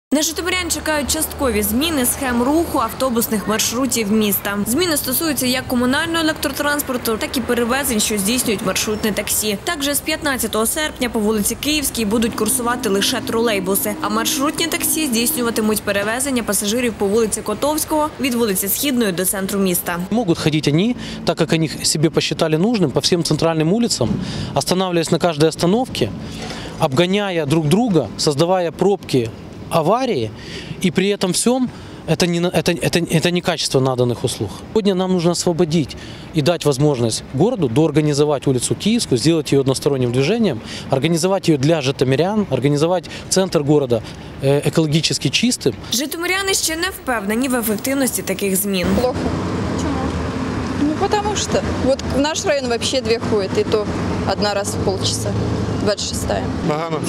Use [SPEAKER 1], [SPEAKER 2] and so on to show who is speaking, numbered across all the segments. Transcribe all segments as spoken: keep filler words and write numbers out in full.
[SPEAKER 1] На житомирян чекають часткові зміни схем руху автобусних маршрутів міста. Зміни стосуються як комунального електротранспорту, так і перевезень, що здійснюють маршрутне таксі. Також з п'ятнадцятого серпня по вулиці Київській будуть курсувати лише тролейбуси, а маршрутні таксі здійснюватимуть перевезення пасажирів по вулиці Котовського від вулиці Східної до центру міста.
[SPEAKER 2] Могут ходить они, так как они себе посчитали нужным, по всем центральным улицам, останавливаясь на каждой остановке, обгоняя друг друга, создавая пробки, аварии, и при этом всем это не, это, это, это не качество наданных услуг. Сегодня нам нужно освободить и дать возможность городу доорганизовать улицу Киевскую, сделать ее односторонним движением, организовать ее для житомирян, организовать центр города экологически чистым.
[SPEAKER 1] Житомиряни ще не впевнені в ефективності таких змін.
[SPEAKER 3] Плохо. Почему? Ну, потому что вот в наш район вообще две ходят, и то одна раз в полчаса, двадцять шостая.
[SPEAKER 4] Погано.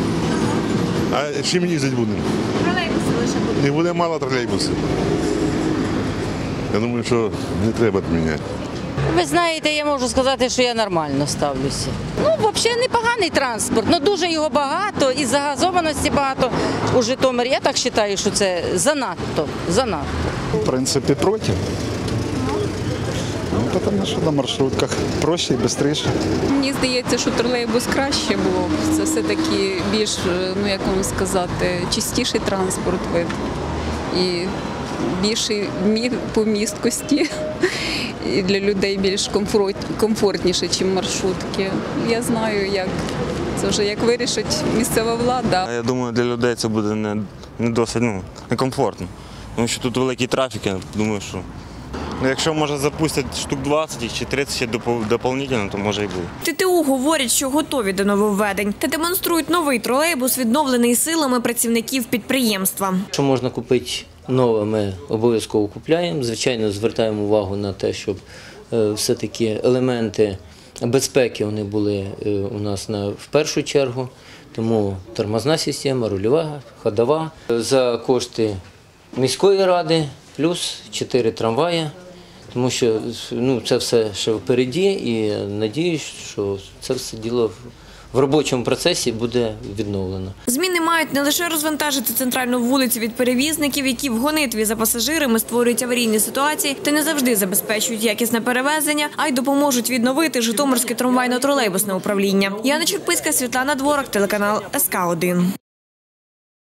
[SPEAKER 4] А чим їздити будемо?
[SPEAKER 1] Тролейбуси лише будуть.
[SPEAKER 4] Не буде мало тролейбусів. Я думаю, що не треба міняти.
[SPEAKER 5] Ви знаєте, я можу сказати, що я нормально ставлюся. Ну, взагалі непоганий транспорт, але дуже його багато і загазованості багато у Житомирі. Я так вважаю, що це занадто, занадто.
[SPEAKER 6] В принципі, проти. Ну, тому що на маршрутках проще і швидше.
[SPEAKER 7] Мені здається, що тролейбус краще було б. Це все-таки більш, ну як вам сказати, чистіший транспорт вид. І більший по місткості. І для людей більш комфорт, комфортніше, ніж маршрутки. Я знаю, як це вже як вирішить місцева влада.
[SPEAKER 8] Я думаю, для людей це буде не, не досить ну, некомфортно. Тому що тут великий трафік, я думаю, що ну, якщо, може, запустять штук двадцять чи тридцять ще доповнительно, то може і буде.
[SPEAKER 1] ТТУ говорять, що готові до нововведень та демонструють новий тролейбус, відновлений силами працівників підприємства.
[SPEAKER 9] Що можна купити нове, ми обов'язково купуємо. Звичайно, звертаємо увагу на те, щоб все-таки елементи безпеки вони були у нас на, в першу чергу. Тому тормозна система, рульова, ходова. За кошти міської ради плюс чотири трамваї. Тому що ну, це все ще впереді і надіюсь, що це все діло в робочому процесі буде відновлено.
[SPEAKER 1] Зміни мають не лише розвантажити центральну вулицю від перевізників, які в гонитві за пасажирами створюють аварійні ситуації та не завжди забезпечують якісне перевезення, а й допоможуть відновити Житомирське трамвайно-тролейбусне управління. Яна Черпицька, Світлана Дворак, телеканал ес ка один.